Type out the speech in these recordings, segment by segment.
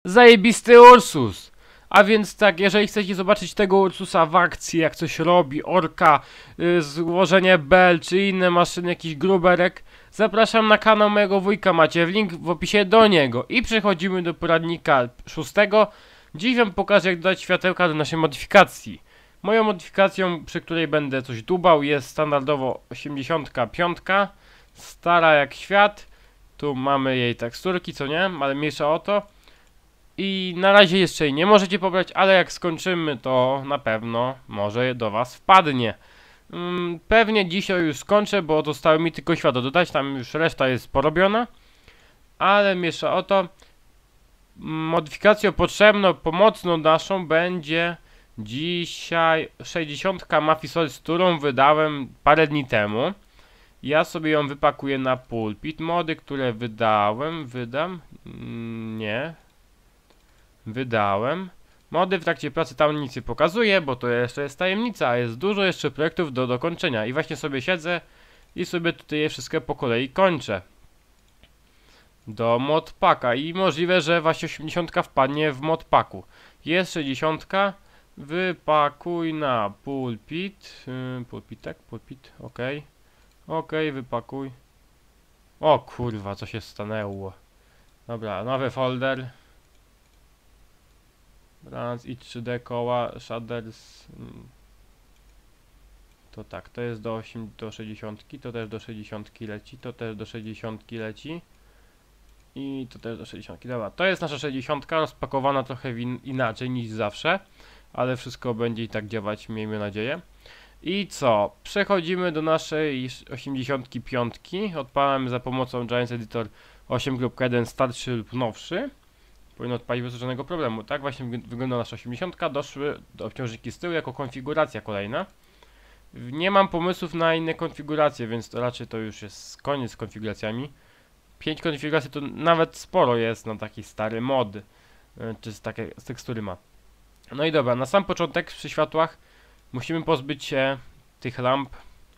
zajebisty Ursus. A więc tak, jeżeli chcecie zobaczyć tego Ursusa w akcji, jak coś robi, orka, złożenie bel, czy inne maszyny, jakiś gruberek, zapraszam na kanał mojego wujka, macie link w opisie do niego. I przechodzimy do poradnika 6. Dziś wam pokażę, jak dodać światełka do naszej modyfikacji. Moją modyfikacją, przy której będę coś dubał, jest standardowo 85, stara jak świat. Tu mamy jej teksturki, co nie, ale mniejsza o to. I na razie jeszcze jej nie możecie pobrać, ale jak skończymy, to na pewno może do was wpadnie. Pewnie dzisiaj już skończę, bo zostało mi tylko światło dodać, tam już reszta jest porobiona. Ale mniejsza o to. Modyfikacją potrzebną, pomocną naszą będzie dzisiaj 60 Mafisol, z którą wydałem parę dni temu. Ja sobie ją wypakuję na pulpit. Mody, które wydałem. Mody w trakcie pracy tam nic nie pokazuję, bo to jeszcze jest tajemnica, a jest dużo jeszcze projektów do dokończenia. I właśnie sobie siedzę i sobie tutaj je wszystkie po kolei kończę. Do modpacka i możliwe, że właśnie 80 wpadnie w modpacku. Jest 60, wypakuj na pulpit. Pulpit, ok, wypakuj. O kurwa, co się stanęło. Dobra, nowy folder. Trans i 3D koła, shaders. To tak, to jest do 60, to też do 60 leci, to też do 60 leci. I to też do 60. Dobra, to jest nasza 60, rozpakowana trochę inaczej niż zawsze, ale wszystko będzie i tak działać, miejmy nadzieję. I co? Przechodzimy do naszej 85. Odpalamy za pomocą Giants Editor 8.1 starszy lub nowszy. Powinno odpalić bez żadnego problemu. Tak właśnie wygląda nasza 80. Doszły do obciążniki z tyłu jako konfiguracja kolejna. Nie mam pomysłów na inne konfiguracje, więc to raczej to już jest koniec z konfiguracjami. 5 konfiguracji to nawet sporo jest na taki stary mod, czy z tekstury ma. No i dobra, na sam początek przy światłach musimy pozbyć się tych lamp.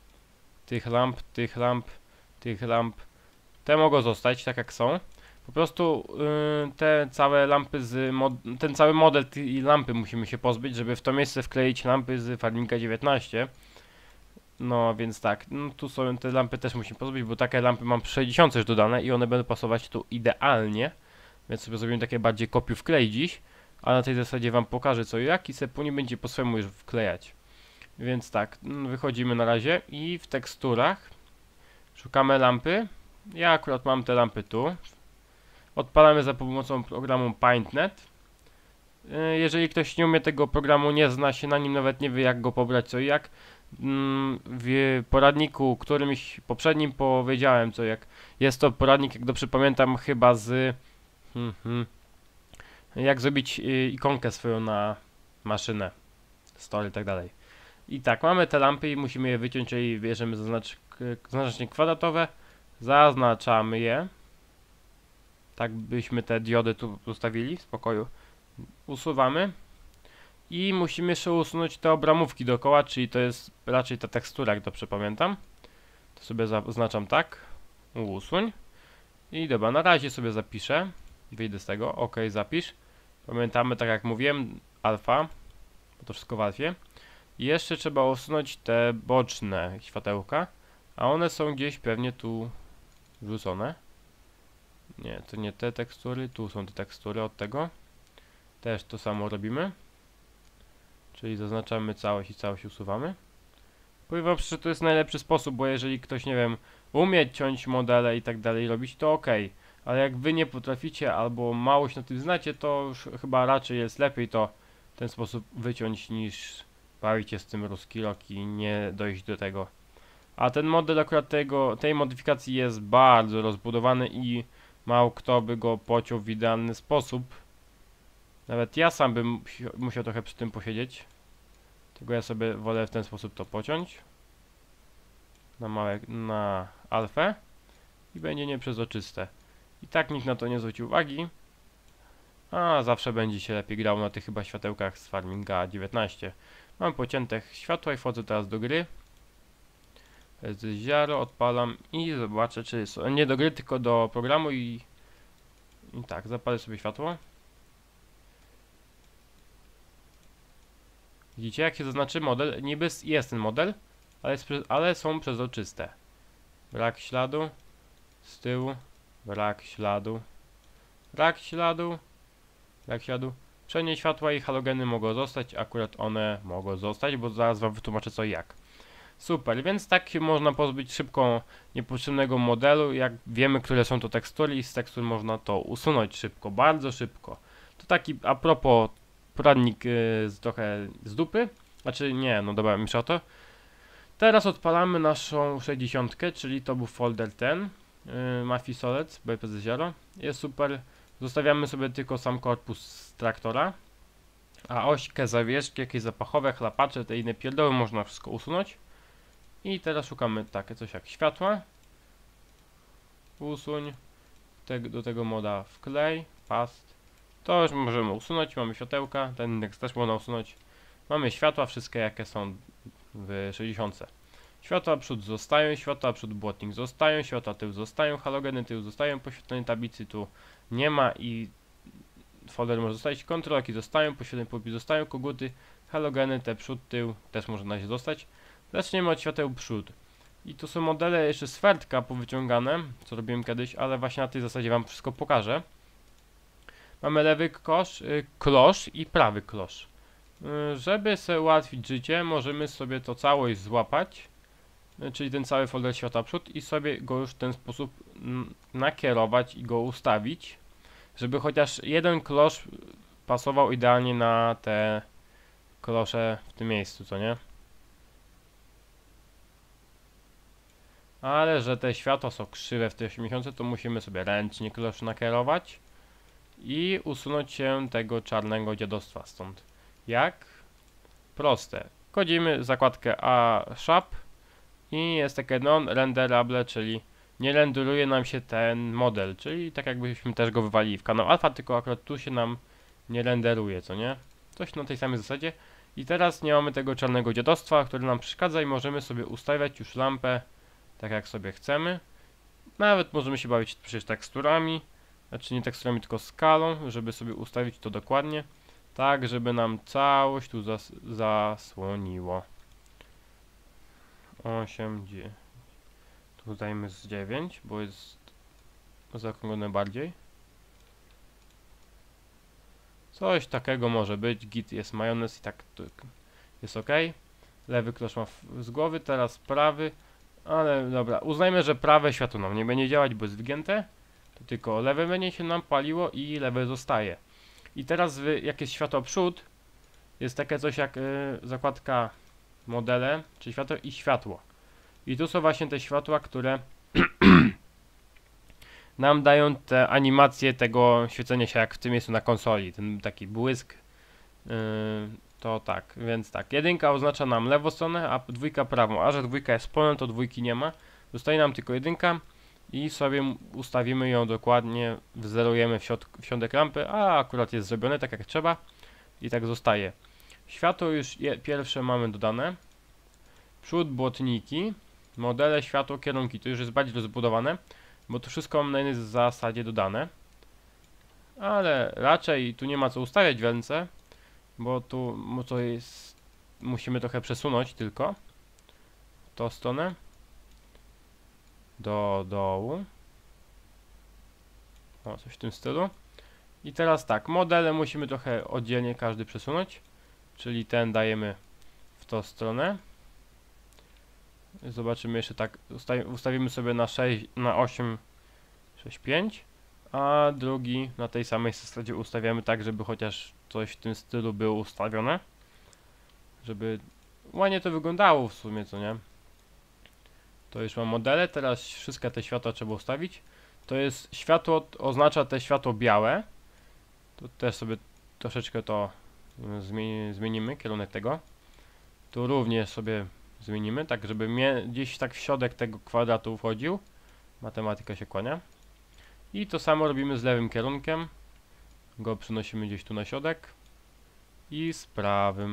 Te mogą zostać tak jak są. Po prostu te całe lampy ten cały model i lampy musimy się pozbyć, żeby w to miejsce wkleić lampy z Farminga 19. No więc tak, no, tu są te lampy też musimy pozbyć, bo takie lampy mam przy 60 już dodane i one będą pasować tu idealnie. Więc sobie zrobimy takie bardziej kopiuj wklej dziś, a na tej zasadzie wam pokażę co i jak i sobie później będzie po swojemu już wklejać. Więc tak, wychodzimy na razie i w teksturach szukamy lampy. Ja akurat mam te lampy tu. Odpalamy za pomocą programu PaintNet. Jeżeli ktoś nie umie tego programu, nie zna się na nim, nawet nie wie jak go pobrać, co i jak, w poradniku którymś poprzednim powiedziałem co jak. Jest to poradnik, jak dobrze pamiętam, chyba z jak zrobić ikonkę swoją na maszynę, story i tak dalej. I tak, mamy te lampy i musimy je wyciąć, czyli bierzemy znaczenie kwadratowe, zaznaczamy je. Tak byśmy te diody tu ustawili w spokoju. Usuwamy. I musimy jeszcze usunąć te obramówki dookoła, czyli to jest raczej ta tekstura, jak dobrze pamiętam. To sobie zaznaczam tak. Usuń. I dobra, na razie sobie zapiszę. Wyjdę z tego. OK, zapisz. Pamiętamy, tak jak mówiłem, alfa. Bo to wszystko w alfie. I jeszcze trzeba usunąć te boczne światełka. A one są gdzieś pewnie tu wrzucone. Nie, to nie te tekstury. Tu są te tekstury od tego. Też to samo robimy. Czyli zaznaczamy całość i całość usuwamy. Powiem wam, że to jest najlepszy sposób, bo jeżeli ktoś, nie wiem, umie ciąć modele i tak dalej robić, to ok. Ale jak wy nie potraficie albo mało się na tym znacie, to już chyba raczej jest lepiej to w ten sposób wyciąć niż bawić się z tym ruski rok i nie dojść do tego. A ten model akurat tej modyfikacji jest bardzo rozbudowany i mało kto by go pociął w idealny sposób. Nawet ja sam bym musiał trochę przy tym posiedzieć. Tylko ja sobie wolę w ten sposób to pociąć. Na alfę. I będzie nieprzezroczyste. I tak nikt na to nie zwrócił uwagi. A zawsze będzie się lepiej grał na tych chyba światełkach z Farminga 19. Mam pocięte światła i wchodzę teraz do gry. Z ziaro odpalam i zobaczę, czy są, nie do gry, tylko do programu i tak, zapalę sobie światło. Widzicie, jak się zaznaczy model? Niby jest ten model, ale są przezroczyste. Brak śladu. Z tyłu. Brak śladu. Brak śladu. Brak śladu. Przednie światła i halogeny mogą zostać. Akurat one mogą zostać, bo zaraz wam wytłumaczę co i jak. Super, więc tak się można pozbyć szybko niepotrzebnego modelu, jak wiemy, które są to tekstury i z tekstur można to usunąć szybko, bardzo szybko. To taki a propos poradnik trochę z dupy, znaczy nie, no dobra, mniejsza o to. Teraz odpalamy naszą 60, czyli to był folder ten, Mafii Solec, BPZ0, jest super. Zostawiamy sobie tylko sam korpus z traktora, a ośkę, zawieszki, jakieś zapachowe, chlapacze, te inne pierdoły można wszystko usunąć. I teraz szukamy takie coś jak światła. Usuń. Do tego moda wklej. Past. To już możemy usunąć. Mamy światełka. Ten indeks też można usunąć. Mamy światła wszystkie jakie są w 60. Światła przód zostają. Światła przód błotnik zostają. Światła tył zostają. Halogeny tył zostają. Poświetlenie tablicy tu nie ma i folder może zostać. Kontrolki zostają. Poświetlenie pulpit zostają. Koguty. Halogeny te przód tył też może na razie zostać. Zaczniemy od świateł przód. I tu są modele jeszcze z Fertka powyciągane, co robiłem kiedyś, ale właśnie na tej zasadzie wam wszystko pokażę. Mamy lewy klosz i prawy klosz. Żeby sobie ułatwić życie, możemy sobie to całość złapać, czyli ten cały folder światła przód i sobie go już w ten sposób nakierować i go ustawić, żeby chociaż jeden klosz pasował idealnie na te klosze w tym miejscu, co nie? Ale że te światła są krzywe w tej 80, to musimy sobie ręcznie klosz nakierować i usunąć się tego czarnego dziadostwa stąd. Jak? Proste. Wchodzimy w zakładkę A Shop i jest takie non-renderable, czyli nie renderuje nam się ten model, czyli tak jakbyśmy też go wywalili w kanał alfa, tylko akurat tu się nam nie renderuje, co nie? Coś na tej samej zasadzie. I teraz nie mamy tego czarnego dziadostwa, które nam przeszkadza i możemy sobie ustawiać już lampę tak jak sobie chcemy. Nawet możemy się bawić przecież teksturami, znaczy nie teksturami, tylko skalą, żeby sobie ustawić to dokładnie, tak żeby nam całość tu zasłoniło. 8, tu dajmy z 9, bo jest zaokrąglone bardziej. Coś takiego może być, git jest majonez i tak jest ok. Lewy klosz ma z głowy, teraz prawy. Ale dobra, uznajmy, że prawe światło nam nie będzie działać, bo jest wygięte. To tylko lewe będzie się nam paliło i lewe zostaje. I teraz jak jest światło przód, jest takie coś jak zakładka modele, czyli światło i światło. I tu są właśnie te światła, które nam dają te animacje tego świecenia się jak w tym miejscu na konsoli. Ten taki błysk. To tak, więc tak, jedynka oznacza nam lewą stronę, a dwójka prawą, a że dwójka jest polem, to dwójki nie ma. Zostaje nam tylko jedynka i sobie ustawimy ją dokładnie, wzerujemy w środek lampy, a akurat jest zrobione tak jak trzeba i tak zostaje. Światło już pierwsze mamy dodane. Przód, błotniki, modele, światło, kierunki, to już jest bardziej rozbudowane, bo to wszystko mam na jednej zasadzie dodane. Ale raczej tu nie ma co ustawiać więcej. Bo tu to jest, musimy trochę przesunąć tylko tą stronę do dołu, o coś w tym stylu. I teraz tak, modele musimy trochę oddzielnie każdy przesunąć, czyli ten dajemy w tą stronę. Zobaczymy jeszcze tak, ustawimy sobie na 6, na 8, 6, 5, a drugi na tej samej zasadzie ustawiamy tak, żeby chociaż coś w tym stylu było ustawione, żeby ładnie to wyglądało w sumie, co nie? To już mam modele, teraz wszystkie te światła trzeba ustawić. To jest światło, oznacza te światło białe. To też sobie troszeczkę to zmienimy, kierunek tego. Tu również sobie zmienimy, tak żeby gdzieś tak w środek tego kwadratu wchodził. Matematyka się kłania. I to samo robimy z lewym kierunkiem. Go przenosimy gdzieś tu na środek. I z prawym.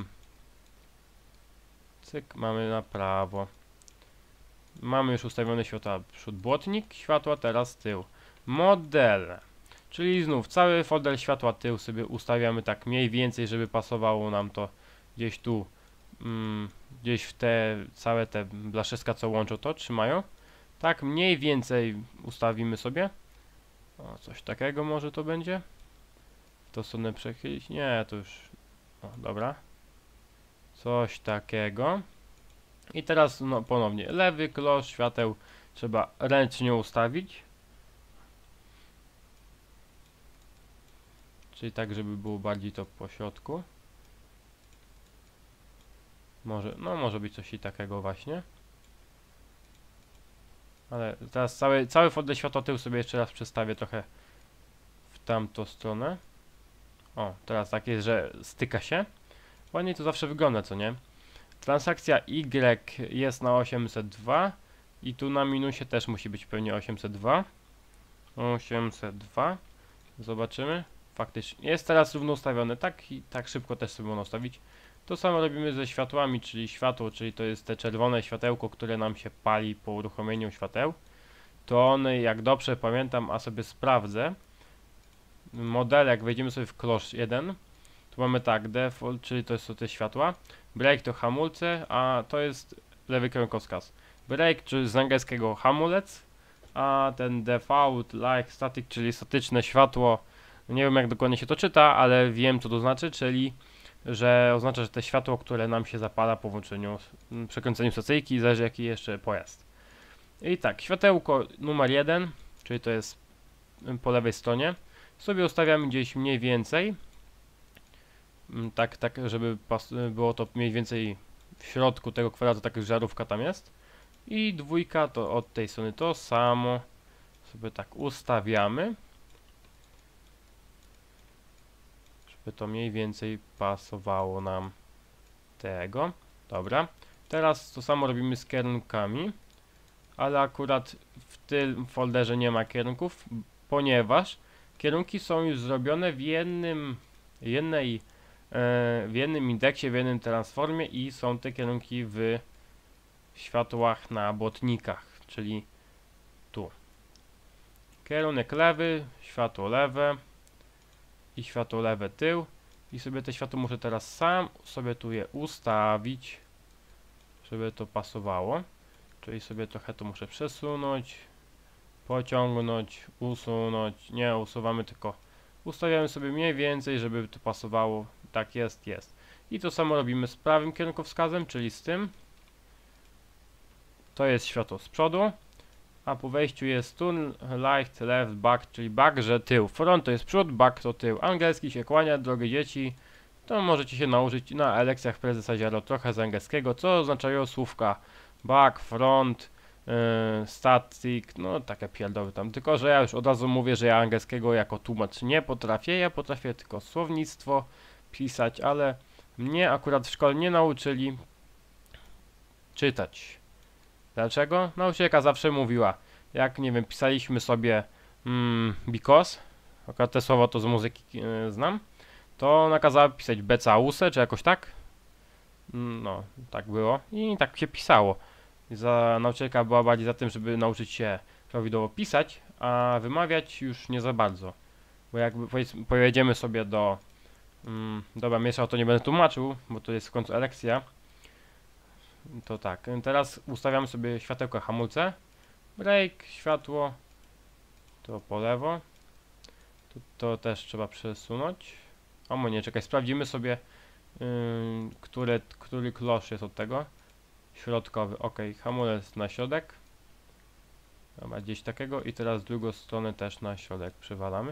Cyk, mamy na prawo. Mamy już ustawione światła przód, błotnik, światła teraz tył. Modele. Czyli znów cały folder światła tył sobie ustawiamy tak mniej więcej, żeby pasowało nam to gdzieś tu gdzieś w te całe te blaszyska, co łączą to, trzymają. Tak mniej więcej ustawimy sobie. O, coś takiego może to będzie. W tą stronę przechylić. Nie, to już... O, dobra. Coś takiego. I teraz no ponownie lewy klosz świateł trzeba ręcznie ustawić. Czyli tak, żeby było bardziej to po środku. Może być coś i takiego właśnie. Ale teraz cały folder światłotył sobie jeszcze raz przestawię trochę w tamtą stronę. O, teraz tak jest, że styka się. Ładnie to zawsze wygląda, co nie? Transakcja Y jest na 802 i tu na minusie też musi być pewnie 802. 802. Zobaczymy. Faktycznie jest teraz równo ustawione. Tak i tak szybko też sobie można ustawić. To samo robimy ze światłami, czyli światło, czyli to jest te czerwone światełko, które nam się pali po uruchomieniu świateł. To one, jak dobrze pamiętam, a sobie sprawdzę. Model, jak wejdziemy sobie w klosz 1, tu mamy tak, default, czyli to są te światła. Brake to hamulce, a to jest lewy kierunkowskaz. Brake, czyli z angielskiego hamulec, a ten default, like, static, czyli statyczne światło. Nie wiem, jak dokładnie się to czyta, ale wiem, co to znaczy, czyli że oznacza, że te światło, które nam się zapala po włączeniu, przekręceniu stacyjki, zależy jaki jeszcze pojazd. I tak, światełko numer 1, czyli to jest po lewej stronie, sobie ustawiamy gdzieś mniej więcej, tak, żeby było to mniej więcej w środku tego kwadratu, tak jak żarówka tam jest. I dwójka to od tej strony to samo sobie tak ustawiamy, żeby to mniej więcej pasowało nam tego. Dobra. Teraz to samo robimy z kierunkami, ale akurat w tym folderze nie ma kierunków, ponieważ kierunki są już zrobione w jednym indeksie, w jednym transformie i są te kierunki w światłach na błotnikach, czyli tu. Kierunek lewy, światło lewe i światło lewe tył. I sobie te światło muszę teraz sam sobie tu je ustawić, żeby to pasowało. Czyli sobie trochę to muszę przesunąć, pociągnąć, usunąć. Nie usuwamy, tylko ustawiamy sobie mniej więcej, żeby to pasowało. Tak jest, jest. I to samo robimy z prawym kierunkowskazem, czyli z tym. To jest światło z przodu, a po wejściu jest turn right, left, back, czyli back, że tył. Front to jest przód, back to tył. Angielski się kłania, drogie dzieci. To możecie się nauczyć na lekcjach prezesa Ziaro trochę z angielskiego, co oznaczają słówka back, front, static, no takie pierdoły tam. Tylko, że ja już od razu mówię, że ja angielskiego jako tłumacz nie potrafię. Ja potrafię tylko słownictwo pisać, ale mnie akurat w szkole nie nauczyli czytać. Dlaczego? Nauczycielka zawsze mówiła, jak nie wiem, pisaliśmy sobie because, akurat te słowa to z muzyki znam, to nakazała pisać because, czy jakoś tak. No, tak było i tak się pisało. Nauczycielka była bardziej za tym, żeby nauczyć się prawidłowo pisać, a wymawiać już nie za bardzo. Bo jak pojedziemy sobie do... dobra, mieszał to nie będę tłumaczył, bo to jest w końcu lekcja. To tak, teraz ustawiamy sobie światełka hamulce. Brake, światło. To po lewo. To też trzeba przesunąć. O nie, czekaj, sprawdzimy sobie który klosz jest od tego. Środkowy, ok, hamulec na środek. Dobra, gdzieś takiego i teraz drugą stronę też na środek przywalamy.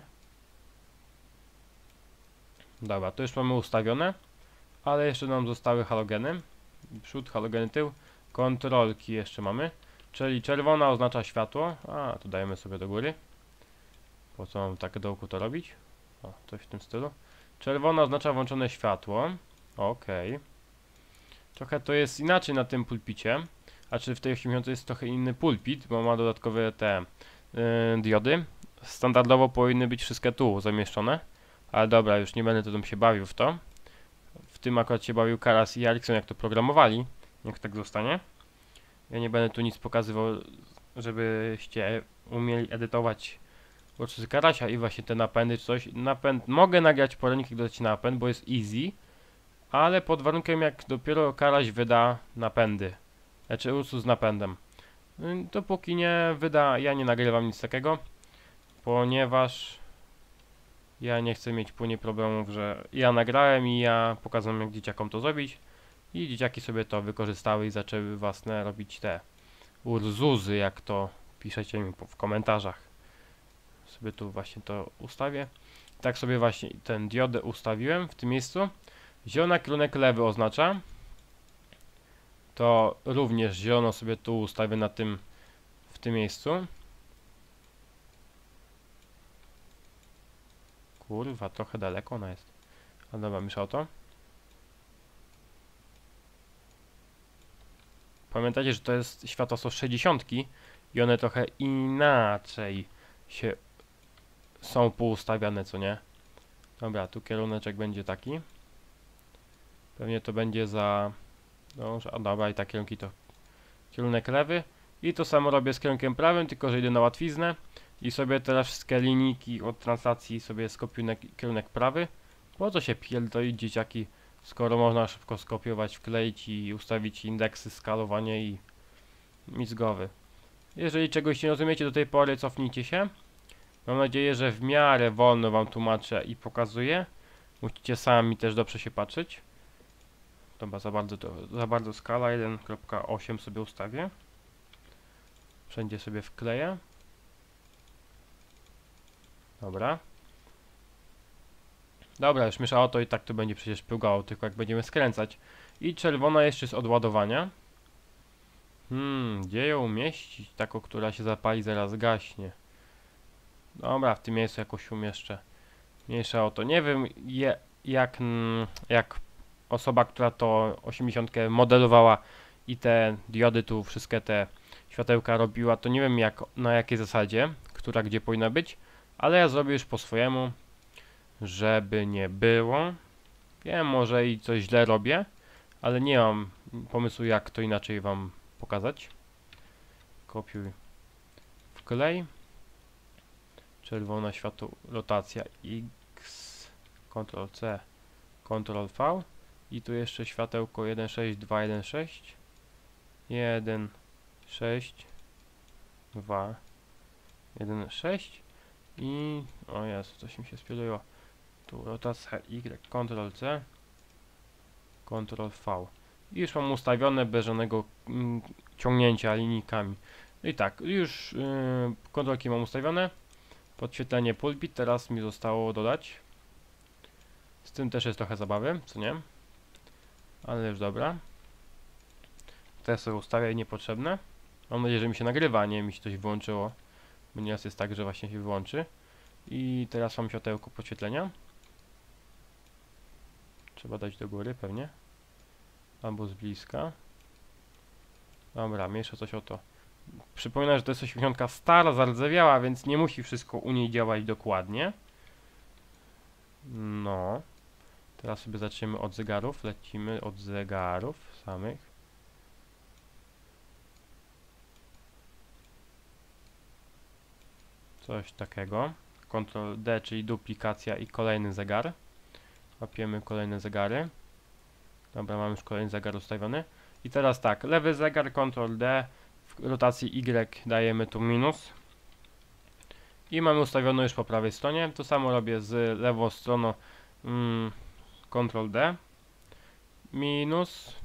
Dobra, to już mamy ustawione, ale jeszcze nam zostały halogeny. Przód, halogeny tył, kontrolki jeszcze mamy, czyli czerwona oznacza światło, a tu dajemy sobie do góry. Po co mam tak dołku to robić? O, coś w tym stylu. Czerwona oznacza włączone światło, ok. Trochę to jest inaczej na tym pulpicie, a czy w tej 80 jest trochę inny pulpit, bo ma dodatkowe te diody. Standardowo powinny być wszystkie tu zamieszczone, ale dobra, już nie będę tam się bawił w to. W tym akurat się bawił Karas i Ericsson, jak to programowali. Niech tak zostanie. Ja nie będę tu nic pokazywał, żebyście umieli edytować procesy Karasia i właśnie te napędy czy coś. Mogę nagrać poradnik, jak dodać napęd, bo jest easy, ale pod warunkiem jak dopiero Karaś wyda napędy, znaczy Ursus z napędem. Dopóki nie wyda, ja nie nagrywam nic takiego, ponieważ ja nie chcę mieć później problemów, że ja nagrałem i ja pokazałem jak dzieciakom to zrobić i dzieciaki sobie to wykorzystały i zaczęły własne robić te Ursusy, jak to piszecie mi w komentarzach. Sobie tu właśnie to ustawię. Tak sobie właśnie ten diodę ustawiłem w tym miejscu. Zielona kierunek lewy oznacza. To również zielono sobie tu ustawię na tym, w tym miejscu. Kurwa, trochę daleko ona jest. A dobra, mieszał to. Pamiętajcie, że to jest światła są 60 i one trochę inaczej się są poustawiane, co nie? Dobra, tu kieruneczek będzie taki. Pewnie to będzie za... No, a dobra, i tak kierunki to kierunek lewy. I to samo robię z kierunkiem prawym, tylko że idę na łatwiznę. I sobie teraz wszystkie linijki od translacji sobie skopiuję na kierunek prawy. Po co się pierdolić dzieciaki, skoro można szybko skopiować, wkleić i ustawić indeksy, skalowanie i mizgowy. Jeżeli czegoś nie rozumiecie do tej pory, cofnijcie się. Mam nadzieję, że w miarę wolno wam tłumaczę i pokazuję. Musicie sami też dobrze się patrzeć. Dobra, za bardzo skala 1.8 sobie ustawię. Wszędzie sobie wkleję. Dobra. Dobra, już mieszało to i tak to będzie przecież pływało, tylko jak będziemy skręcać. I czerwona jeszcze jest od ładowania. Gdzie ją umieścić? Taką, która się zapali, zaraz gaśnie. Dobra, w tym miejscu jakoś umieszczę. Mniejsza o to. Nie wiem jak osoba, która to 80 modelowała i te diody tu, wszystkie te światełka robiła, to nie wiem na jakiej zasadzie, która gdzie powinna być, ale ja zrobię już po swojemu, żeby nie było. Wiem, może i coś źle robię, ale nie mam pomysłu jak to inaczej wam pokazać. Kopiuj, wklej. Czerwona światło, rotacja X, Ctrl C, Ctrl V i tu jeszcze światełko 1.6, 2.1.6, 1.6, 2, 1.6 i o Jezu, coś mi się spieliło. Tu rotacja Y, Ctrl C, Ctrl V i już mam ustawione bez żadnego ciągnięcia linijkami. I tak, już kontrolki mam ustawione. Podświetlenie pulpit, teraz mi zostało dodać. Z tym też jest trochę zabawy, co nie? Ale już dobra. Te sobie ustawiaj niepotrzebne. Mam nadzieję, że mi się nagrywa, nie mi się coś wyłączyło. Bo nieraz jest tak, że właśnie się wyłączy. I teraz mam światełko podświetlenia. Trzeba dać do góry pewnie. Albo z bliska. Dobra, mniejsza coś o to. Przypominam, że to jest 80 stara, zardzewiała, więc nie musi wszystko u niej działać dokładnie. No. Teraz sobie zaczniemy od zegarów. Lecimy od zegarów samych. Coś takiego. Ctrl D, czyli duplikacja i kolejny zegar. Łapiemy kolejne zegary. Dobra, mam już kolejny zegar ustawiony. I teraz tak, lewy zegar, Ctrl D, w rotacji Y dajemy tu minus. I mamy ustawione już po prawej stronie. To samo robię z lewą stroną, Ctrl D, minus.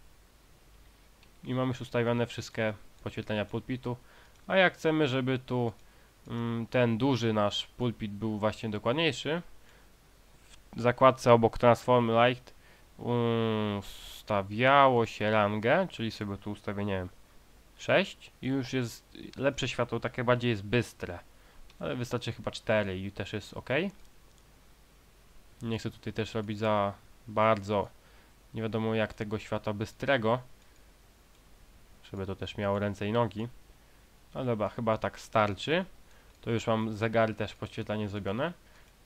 I mamy już ustawione wszystkie podświetlenia pulpitu. A jak chcemy, żeby tu ten duży nasz pulpit był właśnie dokładniejszy, w zakładce obok Transform Light ustawiało się rangę, czyli sobie tu ustawię, nie wiem, 6 i już jest lepsze światło, takie bardziej jest bystre, ale wystarczy chyba 4 i też jest ok. Nie chcę tutaj też robić za bardzo nie wiadomo jak tego światła bystrego, żeby to też miało ręce i nogi, ale dobra, chyba tak starczy. To już mam zegary też podświetlanie zrobione.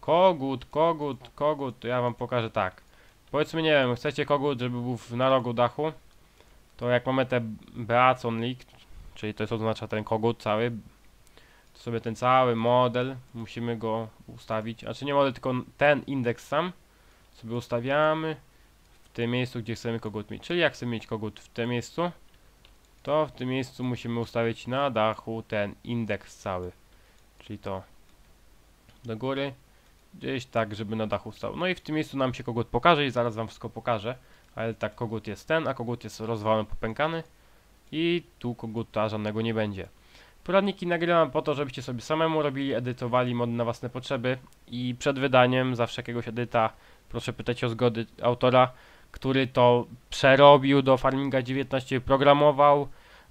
Kogut, to ja wam pokażę tak. Powiedzmy, nie wiem, chcecie kogut, żeby był na rogu dachu, to jak mamy te Beacon Leak, czyli to jest oznacza ten kogut cały, to sobie ten cały model, musimy go ustawić, znaczy nie model, tylko ten indeks sam sobie ustawiamy w tym miejscu, gdzie chcemy kogut mieć. Czyli jak chcemy mieć kogut w tym miejscu, to w tym miejscu musimy ustawić na dachu ten indeks cały. Czyli to do góry, gdzieś tak, żeby na dachu stał. No i w tym miejscu nam się kogut pokaże i zaraz wam wszystko pokażę. Ale tak, kogut jest ten, a kogut jest rozwalony, popękany. I tu koguta żadnego nie będzie. Poradniki nagrywam po to, żebyście sobie samemu robili, edytowali mody na własne potrzeby. I przed wydaniem zawsze jakiegoś edyta proszę pytać o zgody autora, który to przerobił do Farminga 19, programował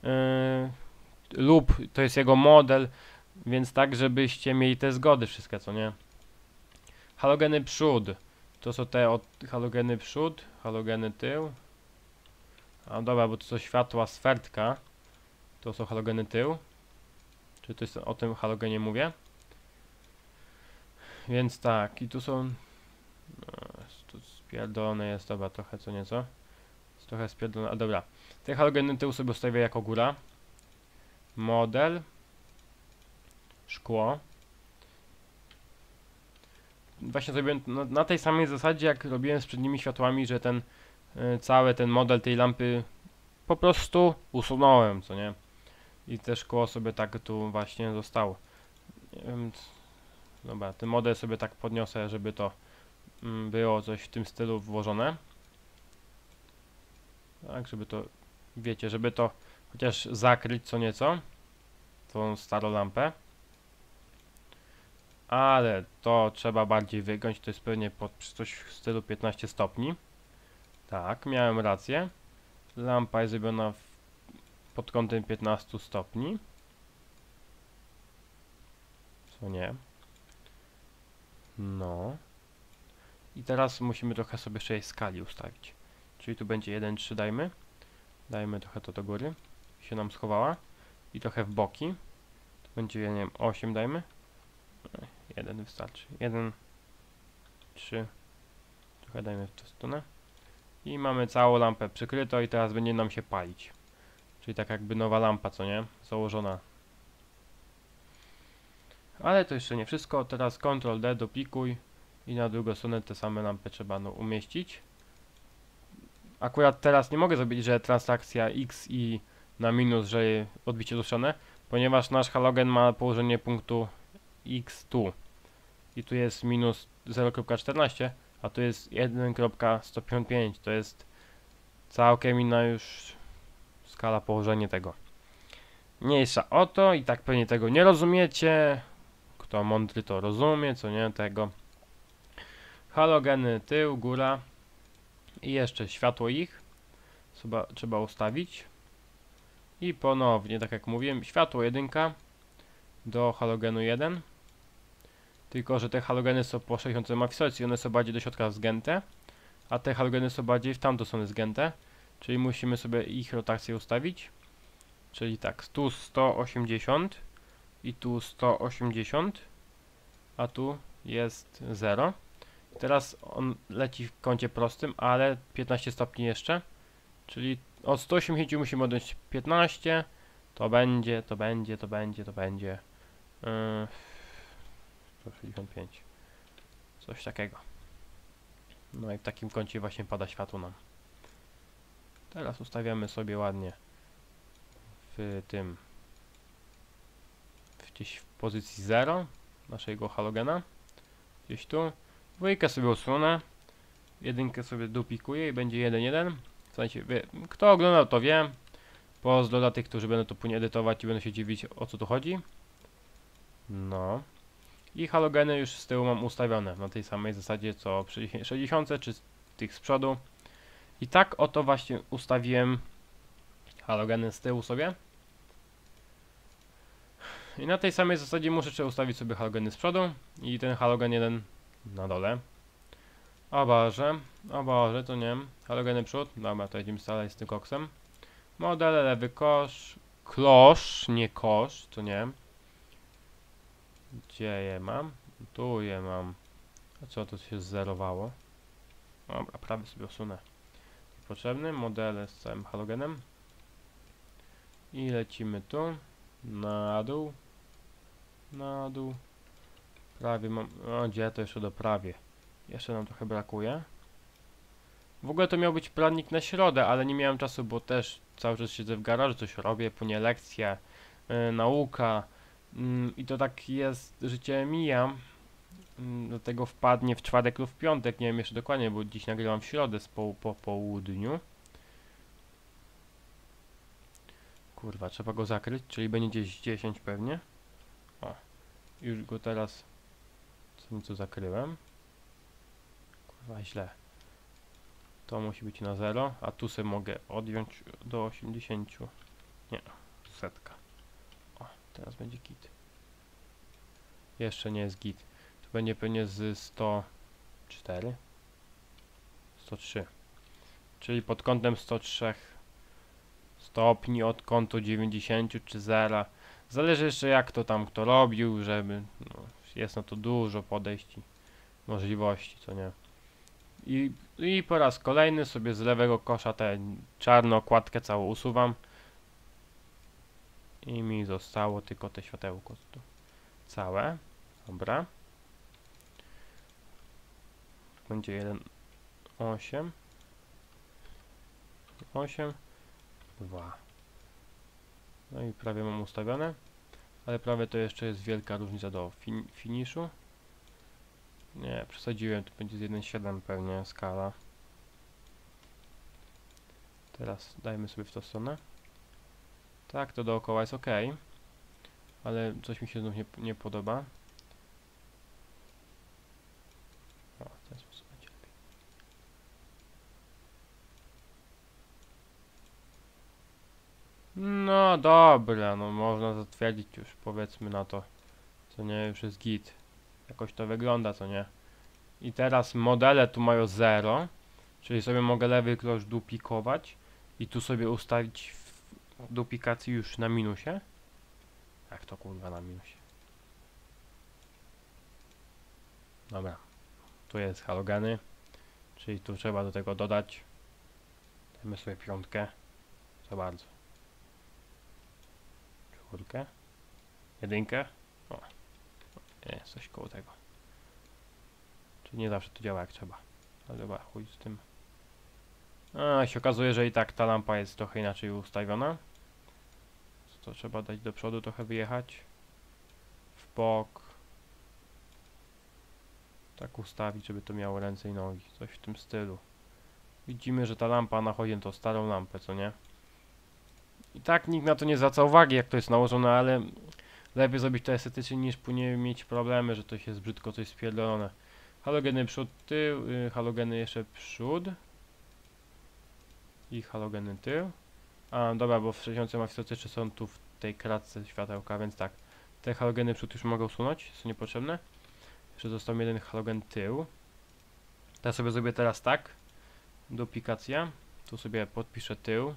lub to jest jego model, więc tak, żebyście mieli te zgody wszystkie, co nie? Halogeny przód. To są te halogeny przód, halogeny tył. A dobra, bo to są światła sfertka. To są halogeny tył. Czy to jest o tym halogenie mówię? Więc tak, i tu są... No, tu spierdolone jest, dobra, trochę co nieco. Jest trochę spierdolone, a dobra. Te halogeny tyłu sobie ustawię jako góra. Model. Szkło. Właśnie zrobiłem na tej samej zasadzie, jak robiłem z przednimi światłami, że ten cały ten model tej lampy po prostu usunąłem, co nie? I te szkło sobie tak tu właśnie zostało. Dobra, ten model sobie tak podniosę, żeby to było coś w tym stylu włożone. Tak, żeby to, wiecie, żeby to chociaż zakryć co nieco, tą starą lampę. Ale to trzeba bardziej wygiąć, to jest pewnie coś w stylu 15 stopni. Tak, miałem rację. Lampa jest zrobiona pod kątem 15 stopni. Co nie? No. I teraz musimy trochę sobie jeszcze skali ustawić. Czyli tu będzie 1,3 dajmy. Dajmy trochę to do góry. Się nam schowała. I trochę w boki. To będzie, ja nie wiem, 8 dajmy. 1 wystarczy. 1, 3. Trochę dajmy w tę stronę. I mamy całą lampę przykrytą i teraz będzie nam się palić. Czyli tak jakby nowa lampa, co nie? Założona. Ale to jeszcze nie wszystko. Teraz Ctrl D, duplikuj. I na drugą stronę te same lampy trzeba umieścić. Akurat teraz nie mogę zrobić, że transakcja X i na minus, że odbicie lustrzane, ponieważ nasz halogen ma położenie punktu X tu. I tu jest minus 0,14, a tu jest 1,155. To jest całkiem inna już skala położenia tego. Mniejsza o to i tak pewnie tego nie rozumiecie. Kto mądry to rozumie, co nie tego. Halogeny tył, góra i jeszcze światło ich trzeba ustawić. I ponownie, tak jak mówiłem, światło 1 do halogenu 1. Tylko że te halogeny są po 60 mafisocji, one są bardziej do środka zgięte, a te halogeny są bardziej w tamtą stronę zgięte. Czyli musimy sobie ich rotację ustawić. Czyli tak, tu 180 i tu 180, a tu jest 0. Teraz on leci w kącie prostym, ale 15 stopni jeszcze. Czyli od 180 musimy odjąć 15. To będzie. 165. Coś takiego. No i w takim kącie właśnie pada światło nam. Teraz ustawiamy sobie ładnie gdzieś w pozycji 0 naszego halogena. Gdzieś tu. Dwójkę sobie usunę. Jedynkę sobie dupikuję i będzie 1,1. W sensie, kto oglądał, to wie. Pozdro dla tych, którzy będą to później edytować i będą się dziwić, o co tu chodzi. No. I halogeny już z tyłu mam ustawione na tej samej zasadzie co przy 60 czy tych z przodu. I tak oto właśnie ustawiłem halogeny z tyłu sobie. I na tej samej zasadzie muszę jeszcze ustawić sobie halogeny z przodu i ten halogen jeden na dole. O Boże, to nie wiem. Halogeny przód, dobra, to jedziemy dalej z tym koksem. Model, lewy kosz, klosz, nie kosz, to nie wiem. Gdzie je mam? Tu je mam. A co to się zerowało? Dobra, prawie sobie usunę. Potrzebny modele z całym halogenem. I lecimy tu. Na dół. Na dół. Prawie mam. O, gdzie to jeszcze do prawie? Jeszcze nam trochę brakuje. W ogóle to miał być planik na środę, ale nie miałem czasu, bo też cały czas siedzę w garażu, coś robię, później lekcje, nauka. I to tak jest, życie mija. Do tego wpadnie w czwartek lub w piątek, nie wiem jeszcze dokładnie, bo dziś nagrywam w środę po południu. Kurwa, trzeba go zakryć, czyli będzie gdzieś 10 pewnie. O, już go teraz co nieco zakryłem. Kurwa, źle. To musi być na 0, a tu sobie mogę odjąć do 80. Nie, setka. O, teraz będzie git. Jeszcze nie jest git. Tu będzie pewnie z 104, 103. Czyli pod kątem 103 stopni od kątu 90 czy 0. Zależy jeszcze jak to tam kto robił, żeby no, jest na to dużo podejść i możliwości, co nie. I po raz kolejny sobie z lewego kosza tę czarną okładkę całą usuwam. I mi zostało tylko te światełko tu. Całe. Dobra. Będzie 1, 8. 8. 2. No i prawie mam ustawione. Ale prawie to jeszcze jest wielka różnica do finiszu. Nie, przesadziłem, to będzie z 1,7 pewnie skala. Teraz dajmy sobie w tą stronę. Tak, to dookoła jest ok. Ale coś mi się znów nie podoba. O, w ten sposób będzie lepiej. No dobra, no można zatwierdzić już, powiedzmy na to. Co nie, już jest git. Jakoś to wygląda, co nie. I teraz modele tu mają 0. Czyli sobie mogę lewy klosz dupikować. I tu sobie ustawić w dupikacji już na minusie. Jak to kurwa na minusie? Dobra. Tu jest halogeny. Czyli tu trzeba do tego dodać. Dajmy sobie 5. Za bardzo. 4. 1. O. Jest coś koło tego. Czyli nie zawsze to działa jak trzeba. Ale dobra, chuj z tym. A się okazuje, że i tak ta lampa jest trochę inaczej ustawiona. To trzeba dać do przodu, trochę wyjechać. W bok. Tak ustawić, żeby to miało ręce i nogi. Coś w tym stylu. Widzimy, że ta lampa nachodzi na tą starą lampę, co nie? I tak nikt na to nie zwraca uwagi, jak to jest nałożone, ale lepiej zrobić to estetycznie, niż później mieć problemy, że to się jest brzydko coś spierdolone. Halogeny przód, tył, halogeny jeszcze przód. I halogeny tył. A, dobra, bo w 60 mafistotyczy są tu w tej kratce światełka, więc tak. Te halogeny przód już mogę usunąć, są niepotrzebne. Jeszcze został mi jeden halogen tył. To ja sobie zrobię teraz tak. Duplikacja. Tu sobie podpiszę tył.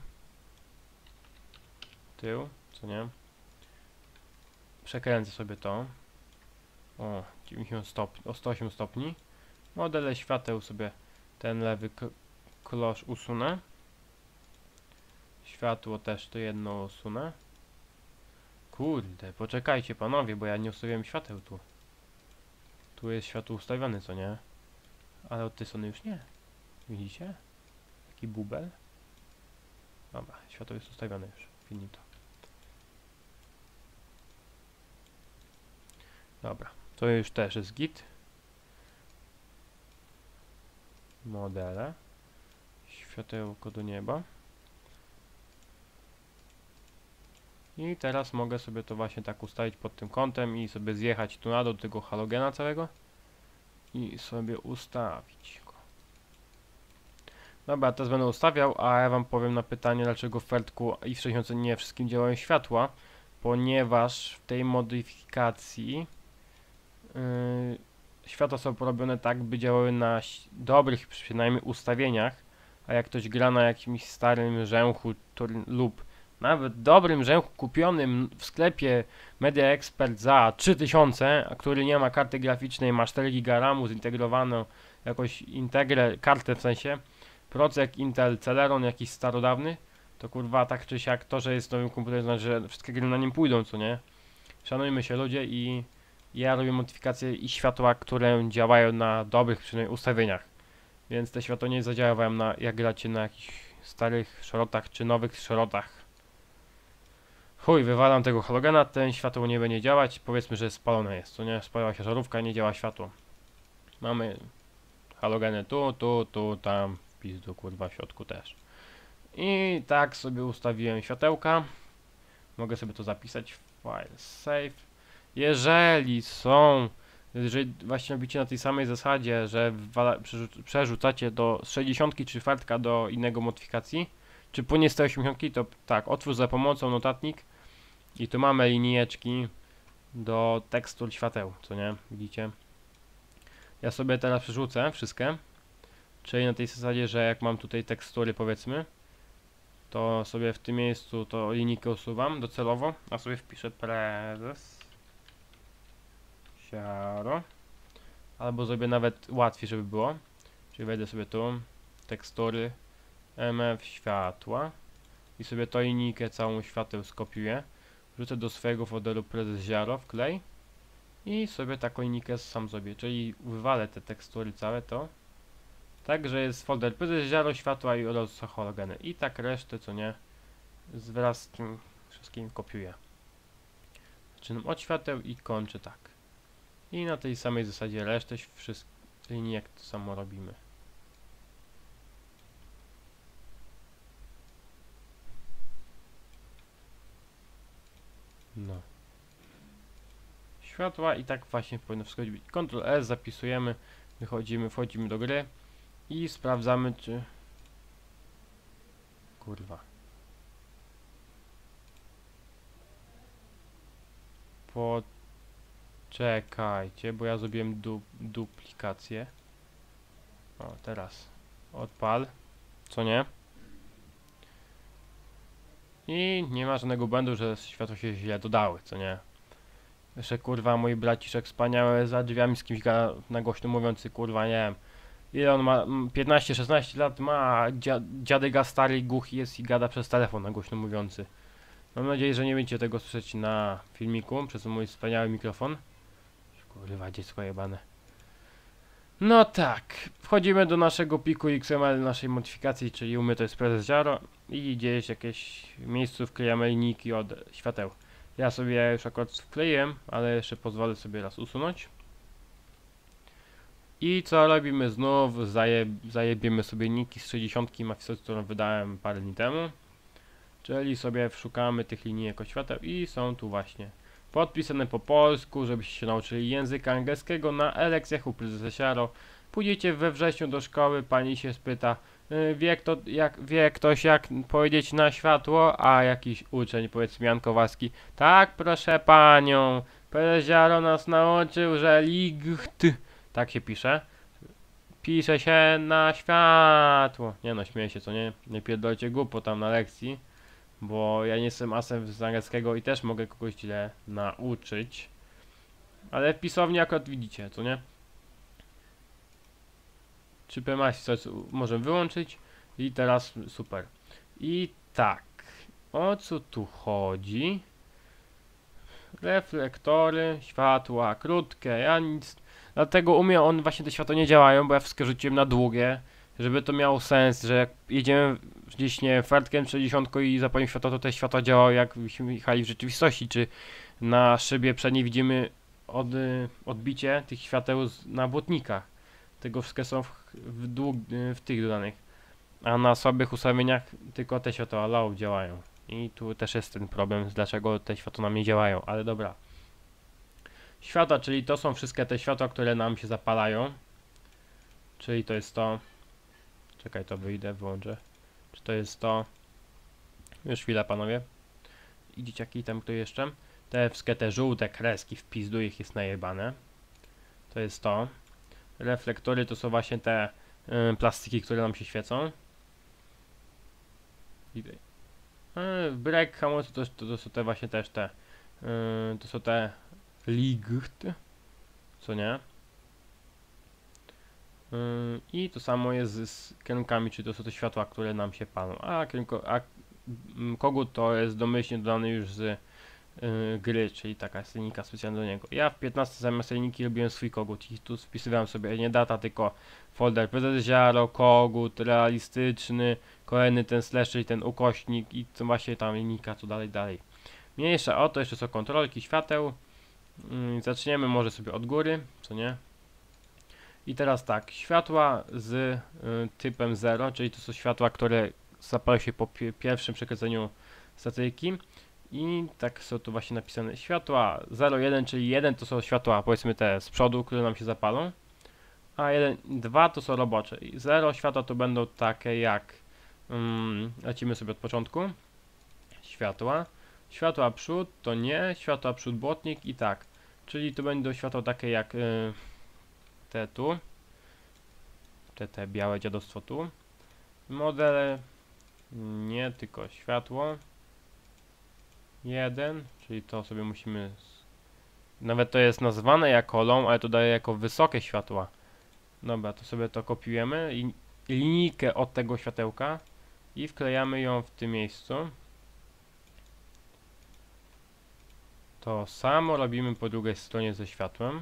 Tył, co nie? Przekręcę sobie to. O, 90 stopni, o 108 stopni. Modele świateł sobie ten lewy klosz usunę. Światło też to jedno usunę. Kurde, poczekajcie panowie, bo ja nie ustawiłem świateł tu. Tu jest światło ustawione, co nie? Ale od tej strony już nie. Widzicie? Taki bubel. Dobra, światło jest ustawione już. Finito. Dobra, to już też jest git. Modele. Światełko do nieba. I teraz mogę sobie to właśnie tak ustawić pod tym kątem i sobie zjechać tu na dół do tego halogena całego. I sobie ustawić go. Dobra, teraz będę ustawiał, a ja wam powiem na pytanie, dlaczego w Fertku i w 60 nie wszystkim działają światła. Ponieważ w tej modyfikacji światła są porobione tak, by działały na dobrych przynajmniej ustawieniach, a jak ktoś gra na jakimś starym rzęchu lub nawet dobrym rzęchu kupionym w sklepie Media Expert za 3000, a który nie ma karty graficznej, ma 4 GB RAMu zintegrowaną jakoś kartę w sensie, procek Intel Celeron jakiś starodawny, to kurwa tak czy siak to, że jest nowym komputerem, znaczy, że wszystkie gry na nim pójdą, co nie? Szanujmy się ludzie i ja robię modyfikacje i światła, które działają na dobrych przynajmniej ustawieniach. Więc te światła nie zadziałają na, jak gracie na jakichś starych szrotach czy nowych szrotach. Chuj, wywalam tego halogena, ten światło nie będzie działać, powiedzmy, że spalone jest, co nie? Spaliła się żarówka, nie działa światło. Mamy halogeny tu, tam, w pizdu, kurwa, w środku też. I tak sobie ustawiłem światełka. Mogę sobie to zapisać w file save. Jeżeli właśnie robicie na tej samej zasadzie, że przerzucacie z 60 czy fartka do innego modyfikacji, czy płynie z tej 80, to tak, otwórz za pomocą notatnik i tu mamy linijeczki do tekstur świateł, co nie? Widzicie? Ja sobie teraz przerzucę wszystkie, czyli na tej zasadzie, że jak mam tutaj tekstury, powiedzmy, to sobie w tym miejscu to linijkę usuwam docelowo, a sobie wpiszę prezes siaro, albo zrobię nawet łatwiej, żeby było, czyli wejdę sobie tu, tekstury, mf światła i sobie tą linijkę całą świateł skopiuję, wrzucę do swojego folderu prezes ziaro, wklej i sobie taką linijkę sam zrobię, czyli wywalę te tekstury całe to, tak, że jest folder prezes ziaro, światła i oraz halogeny i tak resztę, co nie, wraz z tym wszystkim kopiuję. Zaczynam od świateł i kończę tak. I na tej samej zasadzie resztę wszystkich linijek to samo robimy. No. Światła i tak właśnie powinno wszystko być. Ctrl S, zapisujemy, wychodzimy, wchodzimy do gry i sprawdzamy, czy... Kurwa. Poczekajcie, bo ja zrobiłem duplikację. O, teraz odpal, co nie? I nie ma żadnego błędu, że światło się źle dodały, co nie? Jeszcze kurwa mój braciszek wspaniały za drzwiami z kimś gada na głośno mówiący, kurwa nie wiem. Ile on ma? 15-16 lat ma, dziadek stary głuchy jest i gada przez telefon na głośno mówiący. Mam nadzieję, że nie będziecie tego słyszeć na filmiku przez mój wspaniały mikrofon. Kurwa, dziecko jebane. No tak, wchodzimy do naszego pliku XML, naszej modyfikacji, czyli u mnie to jest prezes ziaro i gdzieś jakieś miejscu wklejamy linijki od świateł. Ja sobie już akurat wkleiłem, ale jeszcze pozwolę sobie raz usunąć. I co robimy znów? Zajebiemy sobie linijki z 60 Mafisot, którą wydałem parę dni temu. Czyli sobie szukamy tych linijek od świateł i są tu właśnie podpisane po polsku, żebyście się nauczyli języka angielskiego na lekcjach u prezesa Siaro. Pójdziecie we wrześniu do szkoły, pani się spyta, wie ktoś jak powiedzieć na światło, a jakiś uczeń, powiedzmy Jan Kowalski, tak proszę panią, prezes Siaro nas nauczył, że licht, tak się pisze. Pisze się na światło. Nie no, śmieję się, co nie? Nie pierdolcie głupot tam na lekcji. Bo ja nie jestem asem z angielskiego i też mogę kogoś źle nauczyć. Ale w pisowni akurat widzicie, co nie? Czy PMAS coś możemy wyłączyć. I teraz super. I tak. O co tu chodzi? Reflektory, światła krótkie. Ja nic... Dlatego u mnie właśnie te światła nie działają, bo ja wszystko rzuciłem na długie. Żeby to miało sens, że jak jedziemy gdzieś, nie wiem, fartkiem 60 i zapalimy światło, to te światła działają jakbyśmy jechali w rzeczywistości, czy na szybie przedniej widzimy odbicie tych świateł na błotnikach. Tego wszystkie są w tych dodanych. A na słabych ustawieniach tylko te światła low działają. I tu też jest ten problem, dlaczego te światła nam nie działają, ale dobra. Światła, czyli to są wszystkie te światła, które nam się zapalają. Czyli to jest to. Czekaj, to wyjdę, wyłączę. Czy to jest to? Już chwilę, panowie. I dzieciaki, tam kto jeszcze? Te wszystkie te żółte kreski w pizdu ich jest najebane. To jest to. Reflektory to są właśnie te plastiki, które nam się świecą. Break hamulce to są te właśnie też te. To są te licht. Co nie? I to samo jest z kierunkami, czyli to są te światła, które nam się palą. A kogut to jest domyślnie dodany już z gry, czyli taka jest linijka specjalna do niego. Ja w 15 zamiast linijki robiłem swój kogut i tu wpisywałem sobie nie data, tylko folder PZZiaro, kogut, realistyczny, kolejny ten slash, czyli ten ukośnik i co właśnie tam linijka, co dalej. Mniejsza o to, jeszcze są kontrolki świateł. Zaczniemy może sobie od góry, co nie? I teraz tak, światła z typem 0, czyli to są światła, które zapalają się po pierwszym przekręceniu stacyjki. I tak są tu właśnie napisane światła 0, 1, czyli 1 to są światła powiedzmy te z przodu, które nam się zapalą. A 1, 2 to są robocze. I 0 światła to będą takie jak lecimy sobie od początku. Światła przód to nie, światła przód błotnik i tak. Czyli to będą światła takie jak te tu. Te białe dziadostwo tu. Modele nie, tylko światło 1, czyli to sobie musimy nawet to jest nazwane jako LOM, ale to daje jako wysokie światła. Dobra, to sobie to kopiujemy i linijkę od tego światełka i wklejamy ją w tym miejscu. To samo robimy po drugiej stronie ze światłem.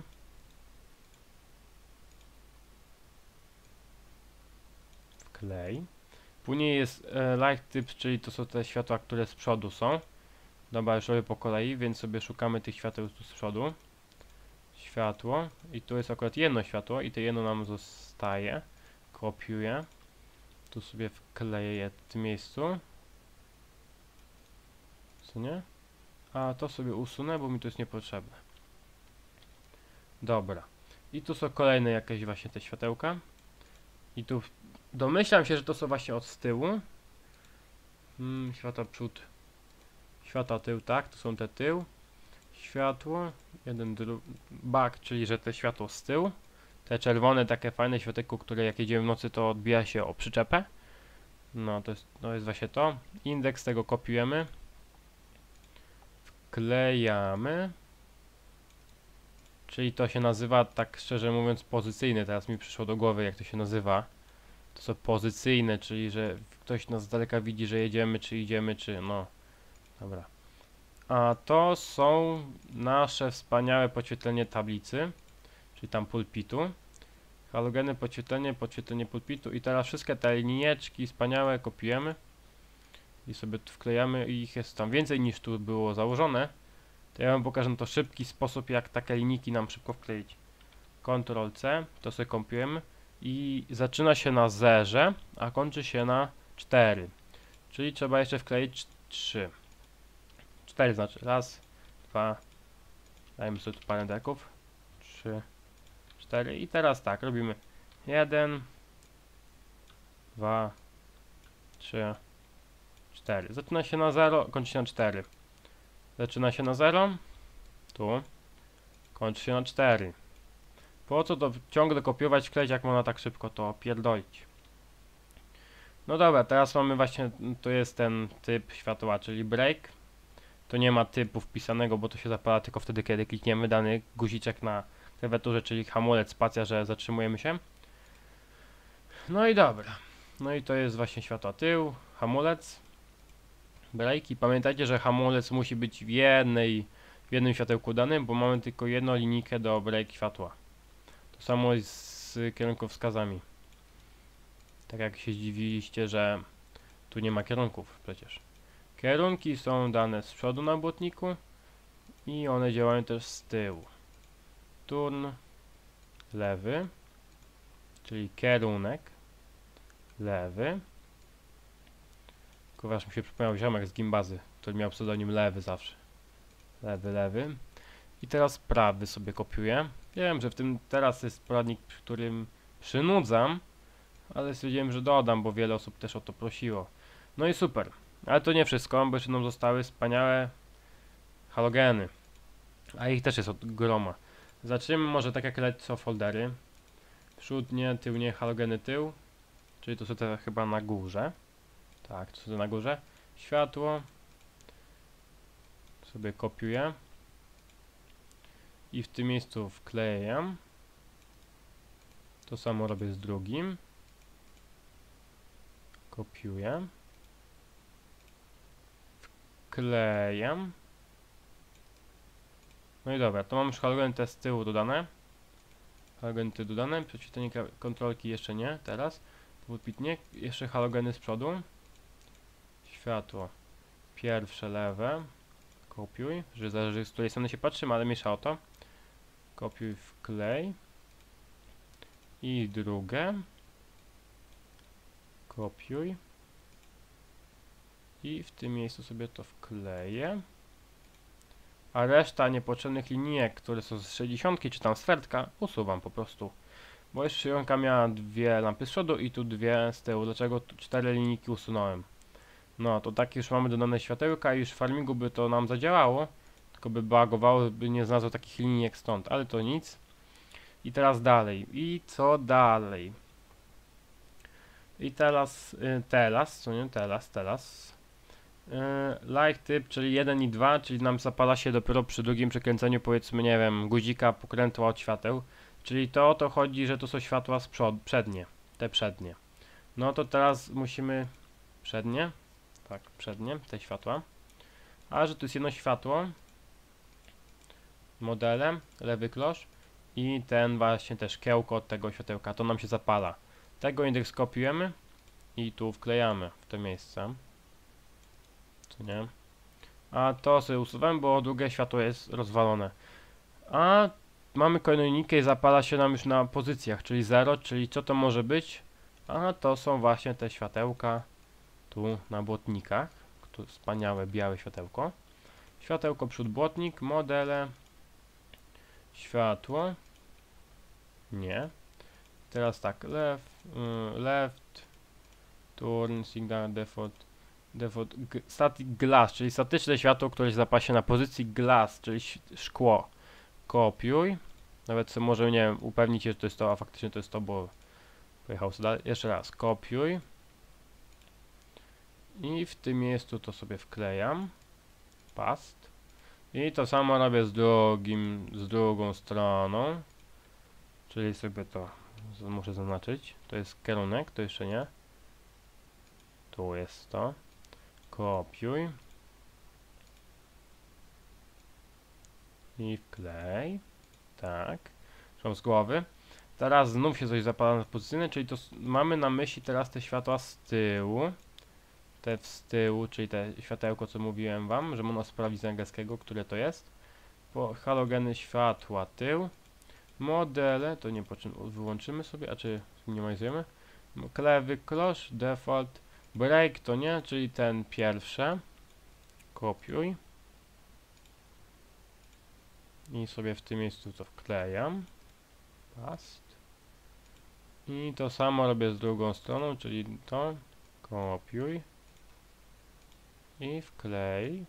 Wklej. Później jest light typ, czyli to są te światła, które z przodu są. Dobra, już robię po kolei, więc sobie szukamy tych świateł tu z przodu. Światło. I tu jest akurat jedno światło i to jedno nam zostaje. Kopiuję. Tu sobie wkleję je w tym miejscu. Co nie? A to sobie usunę, bo mi to jest niepotrzebne. Dobra. I tu są kolejne jakieś właśnie te światełka. I tu domyślam się, że to są właśnie od z tyłu. Światła przód. Światła tył, tak, to są te tył. Światło, bak, czyli że te światło z tyłu. Te czerwone, takie fajne światełko, które jak jedziemy w nocy, to odbija się o przyczepę. No, to jest właśnie to. Indeks tego kopiujemy. Wklejamy. Czyli to się nazywa, tak szczerze mówiąc, pozycyjne. Teraz mi przyszło do głowy, jak to się nazywa. To są pozycyjne, czyli że ktoś nas z daleka widzi, że jedziemy, czy idziemy, czy no. Dobra. A to są nasze wspaniałe podświetlenie tablicy, czyli tam pulpitu. Halogeny, podświetlenie pulpitu i teraz wszystkie te linieczki wspaniałe kopiujemy i sobie tu wklejamy i ich jest tam więcej niż tu było założone. To ja wam pokażę to szybki sposób, jak takie linijki nam szybko wkleić. Ctrl C, to sobie kopiujemy i zaczyna się na 0, a kończy się na 4. Czyli trzeba jeszcze wkleić 3. 4 znaczy raz, 2, dajmy sobie tu parę deków, 3, 4 i teraz tak, robimy 1, 2, 3, 4. Zaczyna się na 0, kończy się na 4. Zaczyna się na 0, tu, kończy się na 4. Po co to ciągle kopiować, wkleić, jak można tak szybko to pierdolić? No dobra, teraz mamy właśnie, to jest ten typ światła, czyli break. To nie ma typu wpisanego, bo to się zapala tylko wtedy, kiedy klikniemy dany guziczek na klawiaturze, czyli hamulec, spacja, że zatrzymujemy się. No i dobra. No i to jest właśnie światła tył, hamulec, break. I pamiętajcie, że hamulec musi być w jednym światełku danym, bo mamy tylko jedną linijkę do break światła. To samo jest z kierunkowskazami. Tak jak się zdziwiliście, że tu nie ma kierunków przecież. Kierunki są dane z przodu na błotniku i one działają też z tyłu. Turn lewy, czyli kierunek lewy. Kurwa, aż mi się przypomniał ziomek z gimbazy, który miał pseudonim lewy zawsze. Lewy. I teraz prawy sobie kopiuję. Wiem, że w tym teraz jest poradnik, w którym przynudzam, ale stwierdziłem, że dodam, bo wiele osób też o to prosiło. No i super. Ale to nie wszystko, bo jeszcze nam zostały wspaniałe halogeny. A ich też jest od groma. Zacznijmy może tak jak lecą foldery. Przód nie, tył nie, halogeny tył. Czyli to są te chyba na górze. Tak, to są te na górze. Światło. Sobie kopiuję. I w tym miejscu wklejam. To samo robię z drugim. Kopiuję. Wklejam. No i dobra, to mam już halogeny te z tyłu dodane. Halogeny ty dodane, przeczytanie kontrolki jeszcze nie, teraz. Podpitnie, jeszcze halogeny z przodu. Światło. Pierwsze lewe. Kopiuj, że zależy z której strony się patrzymy, ale mniejsza o to. Kopiuj, wklej. I drugie. Kopiuj. I w tym miejscu sobie to wkleję. A reszta niepotrzebnych linijek, które są z 60 czy tam z fertka, usuwam po prostu. Bo jeszcze szyjonka miała dwie lampy z przodu i tu dwie z tyłu. Dlaczego tu 4 linijki usunąłem? No to tak już mamy dodane światełka i już w farmingu by to nam zadziałało. Tylko by bagowało, by nie znalazło takich linijek stąd, ale to nic. I teraz dalej. I co dalej? I co nie? Like typ, czyli 1 i 2, czyli nam zapala się dopiero przy drugim przekręceniu, powiedzmy, nie wiem, guzika pokrętła od świateł. Czyli to o to chodzi, że to są światła przednie, te przednie. No to teraz musimy przednie, tak, przednie, te światła. A że tu jest jedno światło, modelem, lewy klosz i ten właśnie też szkiełko od tego światełka, to nam się zapala. Tego indeks kopiujemy i tu wklejamy w to miejsce. Co nie? A to sobie usuwam, bo drugie światło jest rozwalone. A mamy kolejną linijkę i zapala się nam już na pozycjach, czyli 0, czyli co to może być? A to są właśnie te światełka tu na błotnikach. Tu wspaniałe białe światełko. Światełko przód błotnik, modele, światło. Nie. Teraz tak, left, turn, signal, default, static glass, czyli statyczne światło, które się zapasie na pozycji glass, czyli szkło. Kopiuj. Nawet sobie może, nie wiem, upewnić się, że to jest to, a faktycznie to jest to, bo pojechał sobie dalej. Jeszcze raz, kopiuj. I w tym miejscu to sobie wklejam. Past. I to samo robię z drugą stroną. Czyli sobie to muszę zaznaczyć. To jest kierunek, to jeszcze nie. Tu jest to. Kopiuj. I wklej. Tak. Są z głowy. Teraz znów się coś zapala na pozycyjne, czyli to mamy na myśli teraz te światła z tyłu. Te z tyłu, czyli te światełko, co mówiłem wam, że można sprawdzić z angielskiego, które to jest. Halogeny światła tył. Modele, to nie po czym wyłączymy sobie, a czy minimalizujemy. Lewy klosz, default, break to nie, czyli ten pierwszy. Kopiuj. I sobie w tym miejscu to wklejam. Past. I to samo robię z drugą stroną, czyli to. Kopiuj. I wklej.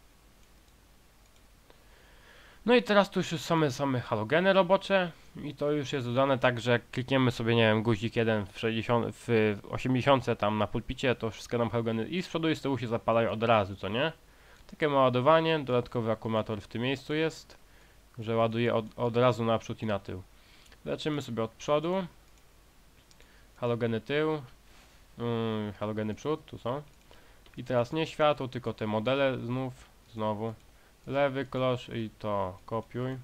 No i teraz tu już same halogeny robocze i to już jest dodane tak, że jak klikniemy sobie, nie wiem, guzik 1 w 60, w 80 tam na pulpicie, to wszystkie nam halogeny i z przodu i z tyłu się zapalają od razu, co nie? Takie małe ładowanie, dodatkowy akumulator w tym miejscu jest, że ładuje od razu naprzód i na tył. Zaczniemy sobie od przodu. Halogeny tył, halogeny przód, tu są. I teraz nie światło, tylko te modele znowu. Lewy klosz i to kopiuj.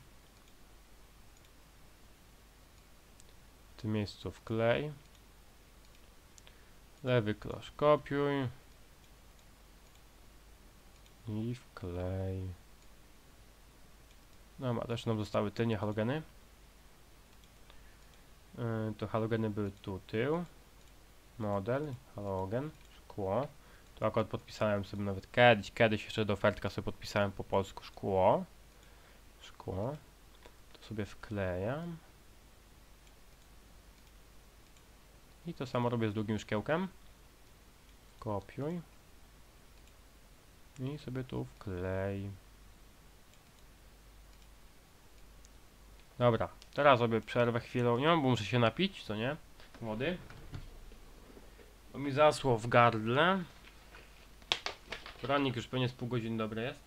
W tym miejscu wklej. Lewy klosz kopiuj. I wklej. No, a też nam zostały tylnie halogeny. To halogeny były tu tył. Model, halogen, szkło. Tu akurat podpisałem sobie nawet kiedyś jeszcze do ofertka sobie podpisałem po polsku szkło. To sobie wklejam. I to samo robię z drugim szkiełkiem. Kopiuj. I sobie tu wklej. Dobra, teraz sobie przerwę chwilę, bo muszę się napić, co nie? Wody. Bo mi zasło w gardle. Porannik już pewnie z pół godziny dobry jest.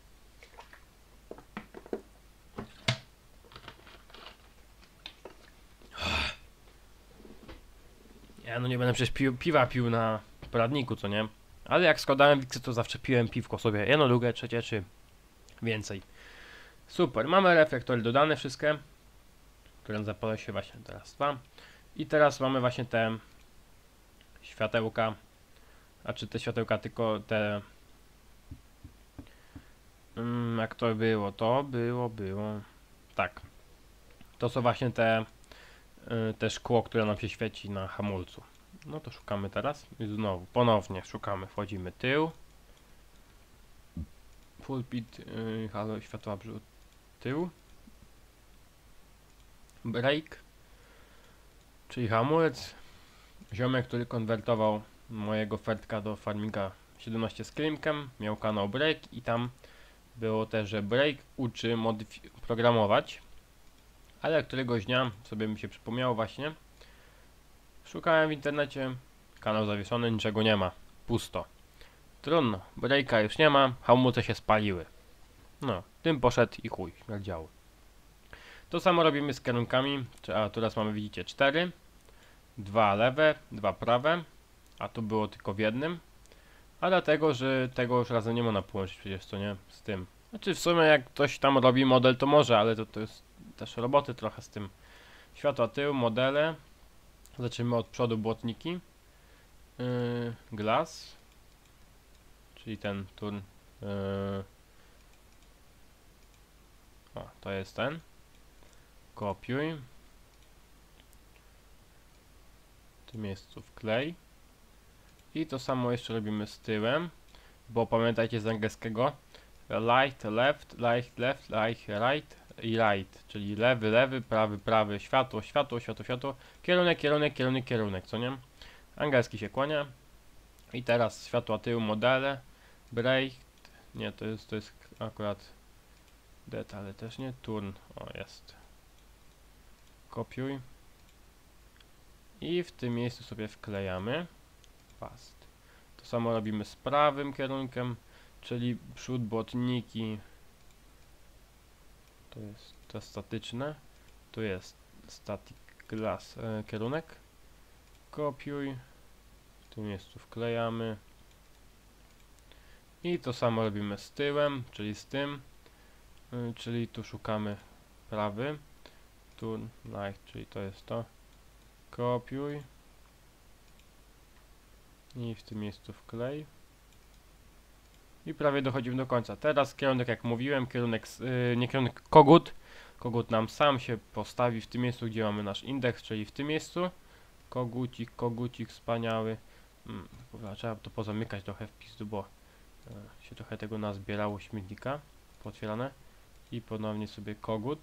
Ja no nie będę przecież piwa pił na poradniku, co nie? Ale jak składałem wiksy, to zawsze piłem piwko sobie. Jedno, drugie, trzecie czy więcej. Super, mamy reflektory dodane wszystkie, które zapalają się właśnie teraz dwa. I teraz mamy właśnie te światełka, a czy te światełka, tylko te... jak to było? To było... Tak. To są właśnie te szkło, które nam się świeci na hamulcu. No to szukamy teraz i znowu, ponownie szukamy, wchodzimy tył. Pulpit, halo, światła przód, tył. Brake, czyli hamulec. Ziomek, który konwertował mojego Fertka do Farminga 17 z Klimkiem, miał kanał Brake i tam było też, że Brake uczy programować. Ale któregoś dnia sobie mi się przypomniało właśnie. Szukałem w internecie, kanał zawieszony, niczego nie ma, pusto. Trudno, Brake'a już nie ma, hamulce się spaliły. No, tym poszedł i chuj, jak działo. To samo robimy z kierunkami, a teraz mamy, widzicie, 4. 2 lewe, 2 prawe, a tu było tylko w jednym. A dlatego, że tego już razem nie można połączyć przecież, co nie, z tym. Znaczy w sumie jak ktoś tam robi model, to może, ale to jest też roboty trochę z tym. Światła tył, modele. Zaczniemy od przodu błotniki. Glass. Czyli ten turn. O, to jest ten. Kopiuj. W tym miejscu wklej. I to samo jeszcze robimy z tyłem. Bo pamiętajcie z angielskiego. Light, left, light, left, light, right i right. Czyli lewy, lewy, prawy, prawy, światło, światło, światło, światło. Kierunek, kierunek, kierunek, kierunek, co nie? Angielski się kłania. I teraz światła tył, modele. Brake. Nie, to jest akurat detale też nie. Turn. O, jest. Kopiuj. I w tym miejscu sobie wklejamy. Fast. To samo robimy z prawym kierunkiem, czyli przód błotniki. To jest to statyczne. Tu jest static glass kierunek. Kopiuj. W tym miejscu wklejamy. I to samo robimy z tyłem, czyli z tym. Czyli tu szukamy prawy. Tu light, czyli to jest to. Kopiuj. I w tym miejscu wklej. I prawie dochodzimy do końca. Teraz kierunek, jak mówiłem, kierunek, nie kierunek, kogut. Kogut nam sam się postawi w tym miejscu, gdzie mamy nasz indeks, czyli w tym miejscu. Kogucik, kogucik wspaniały. Trzeba to pozamykać trochę w pizdu, bo się trochę tego nazbierało śmietnika. Pootwierane. I ponownie sobie kogut.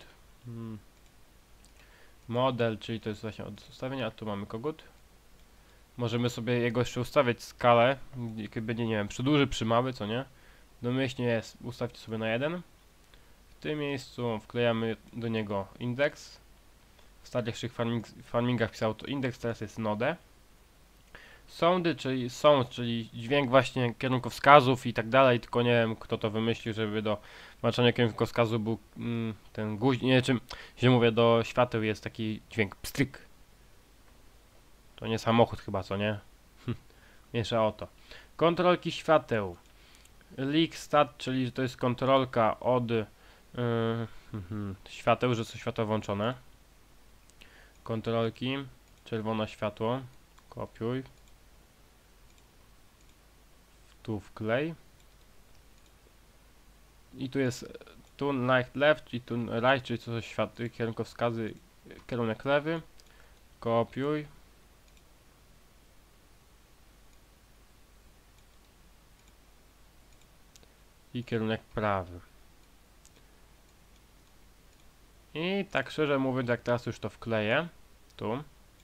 Model, czyli to jest właśnie od ustawienia, a tu mamy kogut. Możemy sobie jego jeszcze ustawiać skalę, jak będzie, nie wiem, przyduży, przymały, co nie? Domyślnie jest, ustawcie sobie na 1. W tym miejscu wklejamy do niego indeks. W starszych farmingach pisało to indeks, teraz jest node. Soundy, czyli dźwięk właśnie kierunkowskazów i tak dalej, tylko nie wiem kto to wymyślił, żeby do znaczenia kierunkowskazu był ten guzik, nie czym źle mówię, do świateł jest taki dźwięk pstryk. To nie samochód chyba, co nie? Mniejsza o to. Kontrolki świateł. Leak stat, czyli to jest kontrolka od świateł, że są światła włączone. Kontrolki. Czerwone światło. Kopiuj. Tu wklej. I tu jest turn right left i turn right, czyli to są światły, kierunkowskazy, kierunek lewy. Kopiuj. I kierunek prawy. I tak szczerze mówiąc, jak teraz już to wkleję, tu,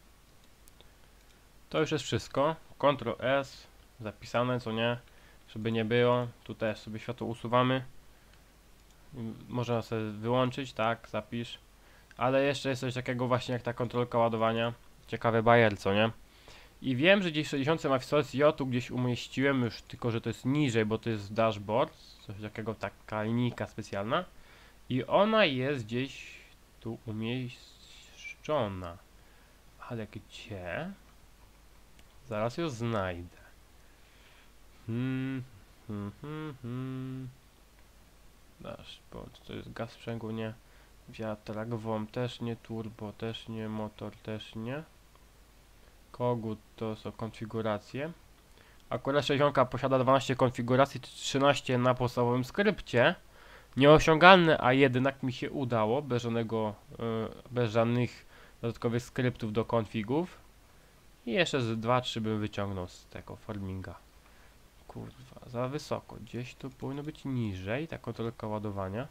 to już jest wszystko. Ctrl S, zapisane, co nie, żeby nie było. Tu też sobie światło usuwamy. Można sobie wyłączyć, tak, zapisz. Ale jeszcze jest coś takiego właśnie jak ta kontrolka ładowania. Ciekawy bajer, co nie? I wiem, że gdzieś w 60 ma w ja tu gdzieś umieściłem już, tylko że to jest niżej, bo to jest dashboard. Coś takiego, taka linijka specjalna. I ona jest gdzieś tu umieszczona. Ale gdzie? Zaraz ją znajdę. Dashboard, to jest gaz sprzęgło, nie. Wiatrak, WOM też nie, turbo też nie, motor też nie. Kogut to są konfiguracje. Akurat 60 posiada 12 konfiguracji, 13 na podstawowym skrypcie. Nieosiągalne, a jednak mi się udało, bez żadnych dodatkowych skryptów do konfigów. I jeszcze z 2-3 bym wyciągnął z tego farminga. Kurwa, za wysoko. Gdzieś tu powinno być niżej, ta kontrolka ładowania.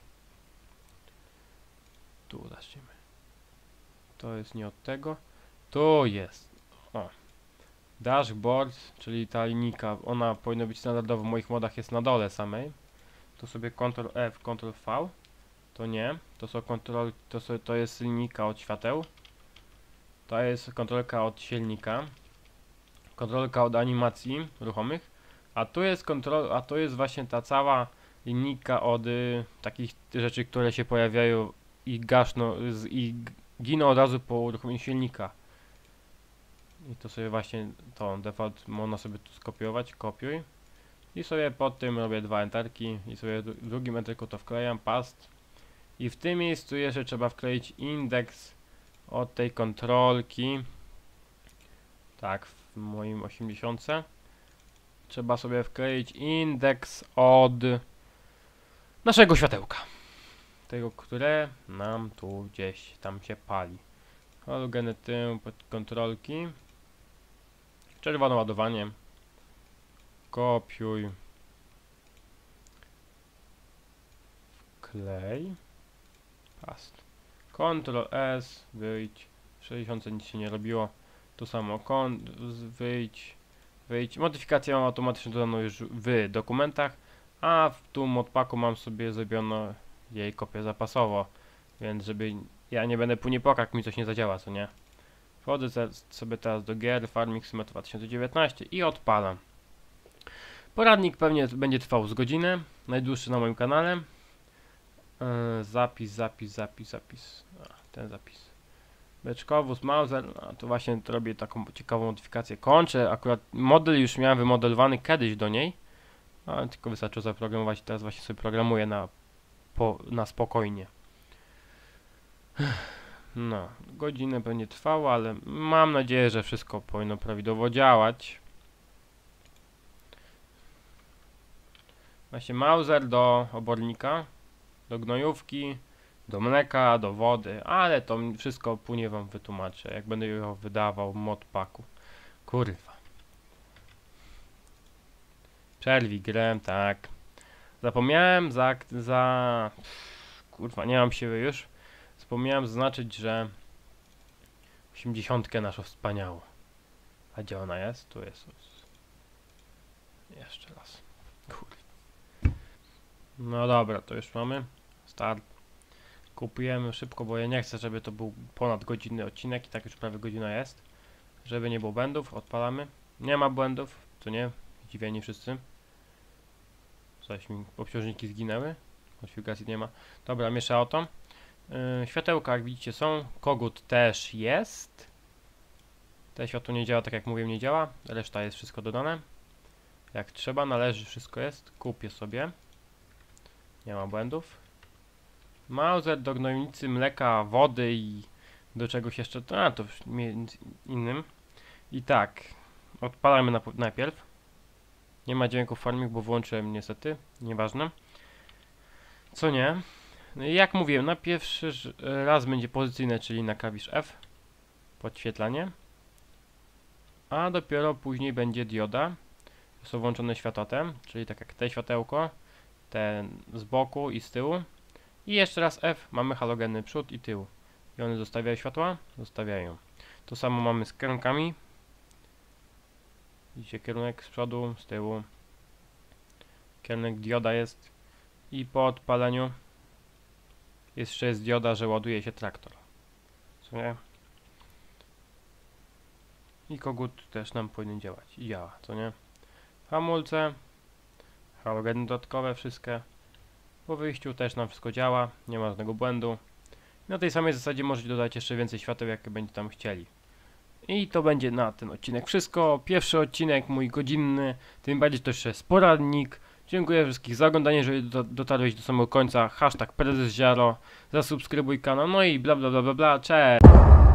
Tu zacznijmy. To jest nie od tego. Tu jest. O. Dashboard, czyli ta linijka, ona powinna być standardowo w moich modach, jest na dole samej. To sobie Ctrl F, Ctrl V. To nie. To są to jest linijka od świateł. To jest kontrolka od silnika. Kontrolka od animacji ruchomych. A tu jest właśnie ta cała linijka od takich rzeczy, które się pojawiają i gaszną i giną od razu po uruchomieniu silnika. I to sobie właśnie to default można sobie tu skopiować, kopiuj. I sobie pod tym robię 2 enterki i sobie w drugim enterku to wklejam, past. I w tym miejscu jeszcze trzeba wkleić indeks od tej kontrolki. Tak, w moim 80. Trzeba sobie wkleić indeks od naszego światełka. Tego, które nam tu gdzieś tam się pali. Halogeny tył pod kontrolki. Czerwone ładowanie. Kopiuj. Wklej. Past. Ctrl S. Wyjdź. W 60 nic się nie robiło. Tu samo wyjdź. Wyjdź. Modyfikację mam automatycznie dodaną już w dokumentach. A w tu modpacku mam sobie zrobiono jej kopię zapasowo. Więc żeby ja nie będę później płakał, jak mi coś nie zadziała, co nie? Wchodzę sobie teraz do gier Farming Sim 2019 i odpalam. Poradnik pewnie będzie trwał z godzinę, najdłuższy na moim kanale. Zapis. Ten zapis. Beczkowóz, Mauser, a to właśnie robię taką ciekawą modyfikację. Kończę, akurat model już miałem wymodelowany kiedyś do niej, ale tylko wystarczy zaprogramować i teraz właśnie sobie programuję na spokojnie. No, godzinę będzie trwało, ale mam nadzieję, że wszystko powinno prawidłowo działać. Właśnie Mauser do obornika, do gnojówki, do mleka, do wody, ale to wszystko później wam wytłumaczę, jak będę ją wydawał w modpacku. Kurwa. Przerwij grę, tak. Zapomniałem kurwa, nie mam siły już. Zapomniałem zaznaczyć, że 80 naszą wspaniałą. A gdzie ona jest? Tu jest. Jeszcze raz. Kurwa. No dobra, to już mamy. Start. Kupujemy szybko, bo ja nie chcę, żeby to był ponad godzinny odcinek i tak już prawie godzina jest. Żeby nie było błędów, odpalamy. Nie ma błędów, to nie, zdziwieni wszyscy. Coś mi obciążniki zginęły. Konfiguracji nie ma. Dobra, miesza auto. Światełka, jak widzicie, są. Kogut też jest. Te światło nie działa, tak jak mówiłem, nie działa. Reszta jest wszystko dodane. Jak trzeba, należy, wszystko jest. Kupię sobie. Nie ma błędów. Mauser do gnojnicy, mleka, wody i do czegoś jeszcze. To między innym. I tak, odpalamy najpierw. Nie ma dźwięku farming, bo włączyłem niestety. Nieważne. Co nie? Jak mówiłem, na pierwszy raz będzie pozycyjne, czyli na klawisz F. Podświetlanie. A dopiero później będzie dioda. Są włączone światła te, czyli tak jak te światełko. Ten z boku i z tyłu. I jeszcze raz F, mamy halogeny przód i tył. I one zostawiają światła? Zostawiają. To samo mamy z kierunkami. Widzicie kierunek z przodu, z tyłu. Kierunek dioda jest. I po odpaleniu jeszcze jest dioda, że ładuje się traktor. Co nie? I kogut też nam powinien działać. I działa, co nie? Hamulce. Halogeny dodatkowe wszystkie. Po wyjściu też nam wszystko działa, nie ma żadnego błędu. Na tej samej zasadzie możecie dodać jeszcze więcej świateł, jakie będziecie tam chcieli. I to będzie na ten odcinek wszystko. Pierwszy odcinek mój godzinny, tym bardziej to jeszcze jest poradnik. Dziękuję wszystkich za oglądanie, jeżeli dotarłeś do samego końca. Hashtag prezes Ziaro, zasubskrybuj kanał, no i bla bla bla bla bla, cześć!